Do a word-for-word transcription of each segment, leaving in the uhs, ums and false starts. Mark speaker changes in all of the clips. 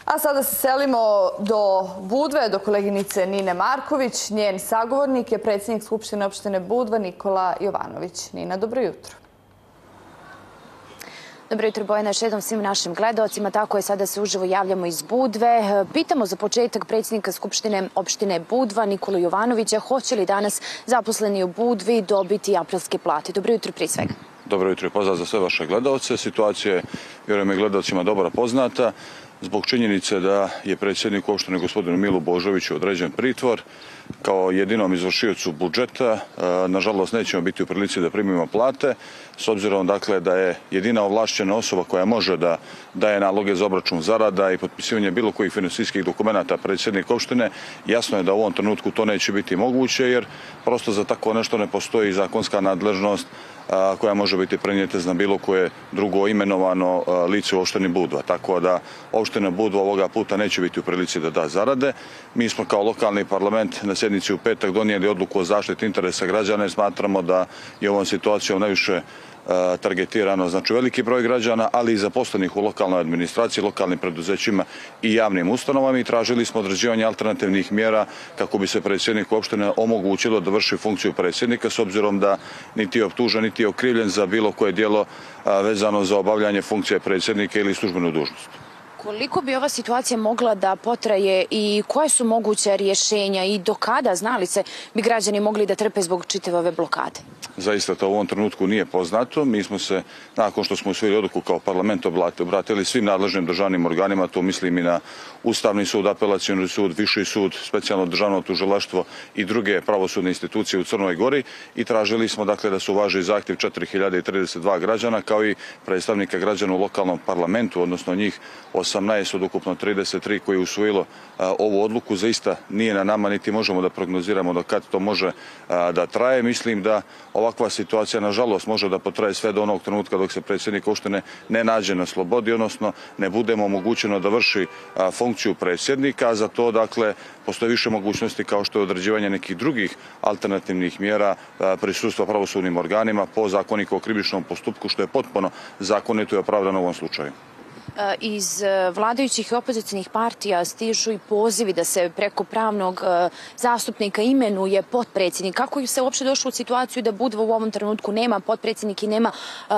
Speaker 1: A sada se selimo do Budve, do koleginice Nine Marković. Njen sagovornik je predsjednik Skupštine opštine Budva Nikola Jovanović. Nina, dobro jutro.
Speaker 2: Dobro jutro, Bojana, još jednom svim našim gledalcima. Tako je, sada se uživo javljamo iz Budve. Pitamo za početak predsjednika Skupštine opštine Budva Nikolu Jovanovića hoće li danas zaposleni u Budvi dobiti aprilske plate. Dobro jutro prije svega.
Speaker 3: Dobro jutro i pozdrav za sve vaše gledalce. Situacija je, vjerujem, i gledalcima dobro poznata. Zbog činjenice da je predsjednik opštine gospodinu Milu Božoviću određen pritvor kao jedinom izvršiocu budžeta, nažalost nećemo biti u prilici da primimo plate, s obzirom dakle da je jedina ovlašćena osoba koja može da daje naloge za obračun zarada i potpisivanje bilo kojih finansijskih dokumenata predsjednik opštine. Jasno je da u ovom trenutku to neće biti moguće jer prosto za tako nešto ne postoji zakonska nadležnost koja može biti prenijeta na bilo koje drugo imenovano lice u opštini Budva. Tako da opština Budva ovoga puta neće biti u prilici da da zarade. Mi smo kao lokalni parlament na sjednici u petak donijeli odluku o zaštiti interesa građana jer smatramo da je ovom situacijom najviše targetirano, znači veliki broj građana, ali i zaposlenih u lokalnoj administraciji, lokalnim preduzećima i javnim ustanovama i tražili smo određivanje alternativnih mjera kako bi se predsjedniku opštine omogućilo da vrši funkciju predsjednika s obzirom da niti je optužen, niti je okrivljen za bilo koje djelo vezano za obavljanje funkcije predsjednika ili službenu dužnost.
Speaker 2: Koliko bi ova situacija mogla da potraje i koje su moguće rješenja i do kada, znali se, bi građani mogli da trpe zbog čitave ove blokade?
Speaker 3: Zaista to u ovom trenutku nije poznato. Mi smo se, nakon što smo usvojili odluku kao parlament, obratili svim nadležnim državnim organima, to mislim i na Ustavni sud, Apelacioni sud, Viši sud, specijalno državno tužilaštvo i druge pravosudne institucije u Crnoj Gori i tražili smo dakle da se uvaži zahtjev četiri hiljade trideset dva građana kao i predstavnika građana u lokalnom parlamentu, odnosno njih osamnaest od ukupno trideset tri koji je usvojilo ovu odluku. Zaista nije na nama niti možemo da prognoziramo do kad to može da traje. Mislim da ovakva situacija nažalost može da potraje sve do onog trenutka dok se predsjednik opštine ne nađe na slobodi, odnosno ne budemo omogućeno da vrši funkciju predsjednika. Za to dakle postoje više mogućnosti kao što je određivanje nekih drugih alternativnih mjera prisustva pravosudnim organima po zakoniku o krivičnom postupku što je potpuno zakonito i opravdano u ovom slučaju.
Speaker 2: Iz vladajućih i opozicijnih partija stižu i pozivi da se preko pravnog zastupnika imenuje potpredsjednik. Kako se uopšte došlo u situaciju da Budva u ovom trenutku nema potpredsjednik i nema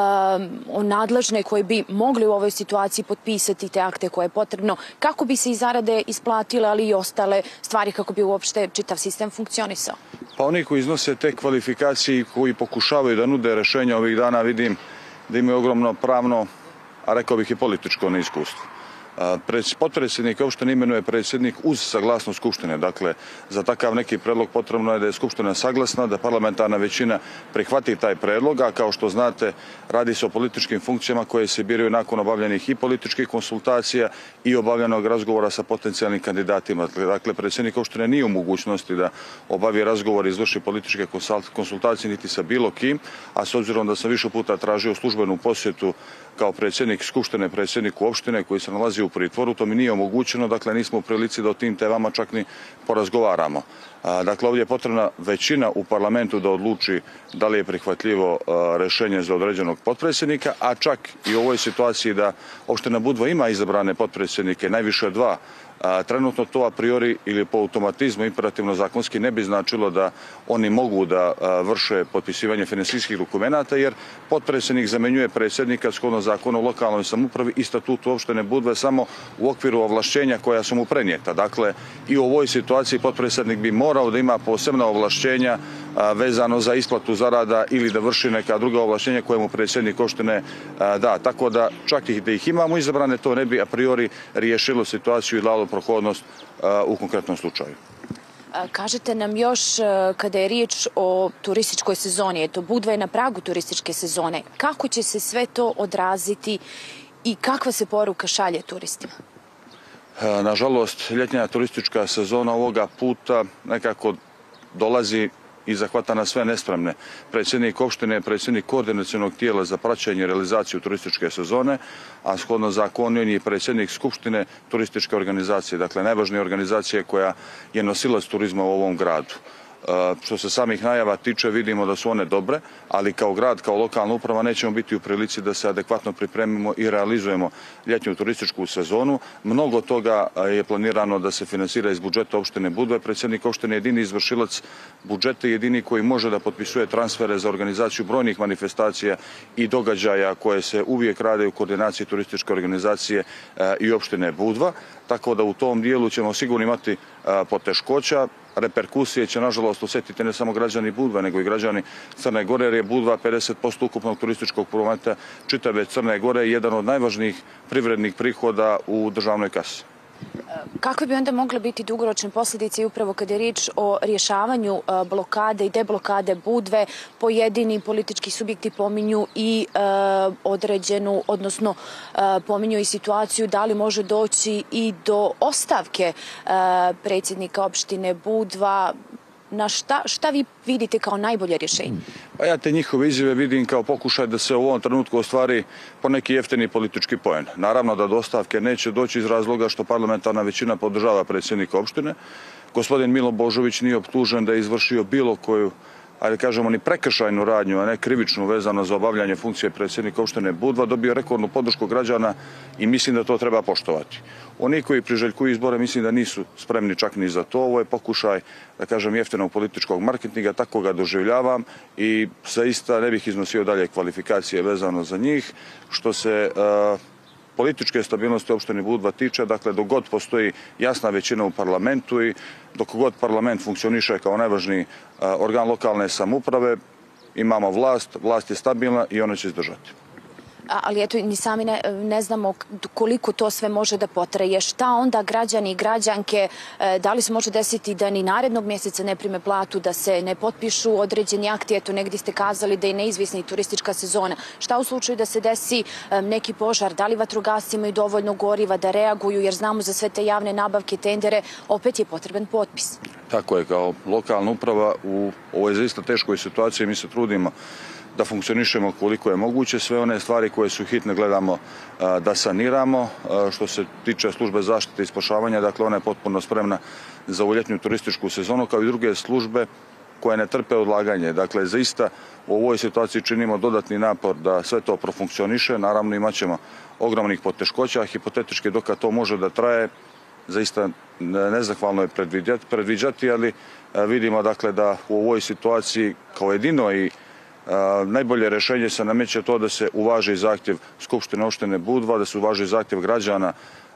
Speaker 2: nadležne koji bi mogli u ovoj situaciji potpisati te akte koje je potrebno? Kako bi se i zarade isplatile, ali i ostale stvari kako bi uopšte čitav sistem funkcionisao?
Speaker 3: Pa oni koji iznose te kvalifikacije i koji pokušavaju da nude rešenja ovih dana vidim da imaju ogromno pravno, a rekao bih i političko neiskustvo. Potpredsjednik opštine imenuje predsjednik uz saglasnost Skupštine. Dakle, za takav neki predlog potrebno je da je Skupština saglasna, da parlamentarna većina prihvati taj predlog, a kao što znate radi se o političkim funkcijama koje se biraju nakon obavljenih i političkih konsultacija i obavljenog razgovora sa potencijalnim kandidatima. Dakle, predsjednik opštine nije u mogućnosti da obavi razgovor i izvrši političke konsultacije niti sa bilo kim, a s obzirom da sam više puta tražio službenu posjetu kao predsjednik Skupštine, predsjedniku opštine koji se nalazi u pritvoru, to mi nije omogućeno, dakle nismo u prilici da o tim temama čak ni porazgovaramo. Dakle, ovdje je potrebna većina u parlamentu da odluči da li je prihvatljivo rešenje za određenog potpredsjednika, a čak i u ovoj situaciji da opština Budva ima izabrane potpredsjednike, najviše dva. Trenutno to a priori ili po automatizmu imperativno zakonski ne bi značilo da oni mogu da vrše potpisivanje finansijskih dokumenata jer potpredsjednik zamenjuje predsjednika shodno zakonu o lokalnoj samoupravi i statutu opštine Budve samo u okviru ovlašćenja koja su mu prenijeta. Dakle, i u ovoj situaciji potpredsjednik bi morao da ima posebna ovlašćenja vezano za isplatu zarada ili da vrši neka druga ovlašćenja koje mu predsjednik opštine da. Tako da čak i da ih imamo izabrane, to ne bi a priori riješilo situaciju i dalo prohodnost u konkretnom slučaju.
Speaker 2: Kažete nam još kada je riječ o turističkoj sezoni, eto Budva je na pragu turističke sezone, kako će se sve to odraziti i kakva se poruka šalje turistima?
Speaker 3: Nažalost, ljetnja turistička sezona ovoga puta nekako dolazi i zahvata na sve nespremne. Predsjednik opštine je predsjednik koordinacionog tijela za praćenje i realizaciju turističke sezone, a shodno zakonu je predsjednik Skupštine turističke organizacije, dakle najvažnije organizacije koja je nosilac turizma u ovom gradu. Što se samih najava tiče, vidimo da su one dobre, ali kao grad, kao lokalna uprava nećemo biti u prilici da se adekvatno pripremimo i realizujemo ljetnju turističku sezonu. Mnogo toga je planirano da se finansira iz budžeta opštine Budva. Predsjednik opštine je jedini izvršilac budžeta i jedini koji može da potpisuje transfere za organizaciju brojnih manifestacija i događaja koje se uvijek rade u koordinaciji turističke organizacije i opštine Budva. Tako da u tom dijelu ćemo sigurno imati poteškoća. Reperkusije će nažalost osjetiti ne samo građani Budve, nego i građani Crne Gore, jer je Budva pedeset posto ukupnog turističkog prometa čitave Crne Gore i jedan od najvažnijih privrednih prihoda u državnoj kasi.
Speaker 2: Kakve bi onda mogle biti dugoročne posljedice i upravo kada je riječ o rješavanju blokade i deblokade Budve? Pojedini politički subjekti pominju i određenu, odnosno pominju i situaciju da li može doći i do ostavke predsjednika opštine Budva. Na šta, šta vi vidite kao najbolje rješenje?
Speaker 3: Pa ja te njihove izjave vidim kao pokušaj da se u ovom trenutku ostvari po neki jeftini politički poen. Naravno da do ostavke neće doći iz razloga što parlamentarna većina podržava predsjednika opštine. Gospodin Milo Božović nije optužen da je izvršio bilo koju, ajde kažemo, ni prekršajnu radnju, a ne krivičnu vezano za obavljanje funkcije predsjednika opštine Budva, dobio rekordnu podršku građana i mislim da to treba poštovati. Oni koji priželjkuju izbore mislim da nisu spremni čak ni za to. Ovo je pokušaj, da kažem, jeftinog političkog marketinga, tako ga doživljavam i zaista ne bih iznosio dalje kvalifikacije vezano za njih. Što se uh, političke stabilnosti opštine Budva tiče, dakle, dok god postoji jasna većina u parlamentu i dok god parlament funkcioniše kao najvažniji uh, organ lokalne samouprave, imamo vlast, vlast je stabilna i ona će izdržati.
Speaker 2: Ali eto, ni sami ne, ne znamo koliko to sve može da potraje. Šta onda građani i građanke, da li se može desiti da ni narednog mjeseca ne prime platu, da se ne potpišu određeni akti? Eto, negdje ste kazali da je neizvjesna i turistička sezona. Šta u slučaju da se desi neki požar? Da li vatrogasci imaju dovoljno goriva da reaguju? Jer znamo za sve te javne nabavke, tendere, opet je potreban potpis.
Speaker 3: Tako je, kao lokalna uprava u ovoj zaista teškoj situaciji mi se trudimo da funkcionišemo koliko je moguće. Sve one stvari koje su hitne gledamo da saniramo. Što se tiče službe zaštite i spašavanja, dakle ona je potpuno spremna za ovu ljetnju turističku sezonu, kao i druge službe koje ne trpe odlaganje. Dakle, zaista u ovoj situaciji činimo dodatni napor da sve to profunkcioniše. Naravno, imat ćemo ogromnih poteškoća. Hipotetički, dok to može da traje, zaista nezahvalno je predviđati, ali vidimo dakle da u ovoj situaciji kao jedino i najbolje rješenje se nameće to da se uvaži zahtjev Skupštine opštine Budva, da se uvaži zahtjev građana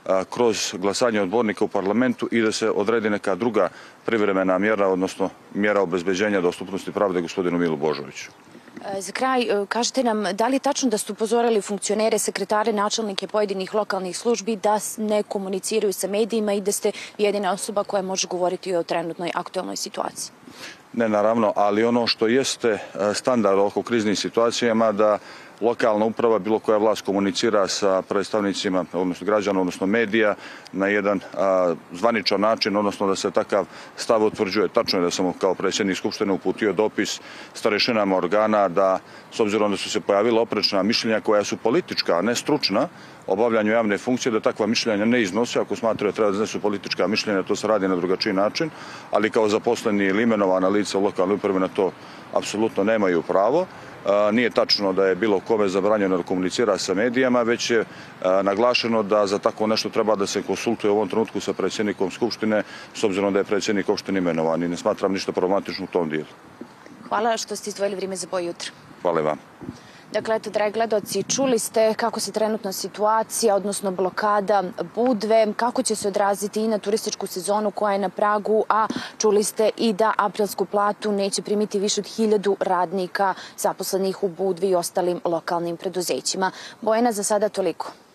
Speaker 3: kroz glasanje odbornika u parlamentu i da se odredi neka druga privremena mjera, odnosno mjera obezbeđenja dostupnosti pravde gospodinu Milu Božoviću.
Speaker 2: Za kraj, kažete nam, da li je tačno da ste upozorili funkcionere, sekretare, načelnike pojedinih lokalnih službi da ne komuniciraju sa medijima i da ste jedina osoba koja može govoriti o trenutnoj aktualnoj situaciji?
Speaker 3: Ne, naravno, ali ono što jeste standard oko kriznih situacijama da lokalna uprava, bilo koja vlast komunicira sa predstavnicima, odnosno građana, odnosno medija, na jedan a, zvaničan način, odnosno da se takav stav utvrđuje. Tačno je da sam kao predsjednik Skupštine uputio dopis starešinama organa da, s obzirom da su se pojavila oprečna mišljenja koja su politička, a ne stručna, obavljanju javne funkcije, da takva mišljenja ne iznose. Ako smatraju da treba da iznesu politička mišljenja, to se radi na drugačiji način, ali kao zaposleni ili imenovana lica lokalne uprave na to apsolutno nemaju pravo. Nije tačno da je bilo kome zabranjeno da komunicira sa medijama, već je naglašeno da za tako nešto treba da se konsultuje u ovom trenutku sa predsjednikom Skupštine, s obzirom da je predsjednik opštine imenovan i ne smatram ništa problematično u tom dijelu.
Speaker 2: Hvala što ste izdvojili vrijeme za Boj jutra.
Speaker 3: Hvala i vam.
Speaker 2: Dakle, eto, dragi gledaoci, čuli ste kako se trenutna situacija, odnosno blokada Budve, kako će se odraziti i na turističku sezonu koja je na pragu, a čuli ste i da aprilsku platu neće primiti više od hiljadu radnika zaposlenih u Budvi i ostalim lokalnim preduzećima. Bojana, za sada toliko.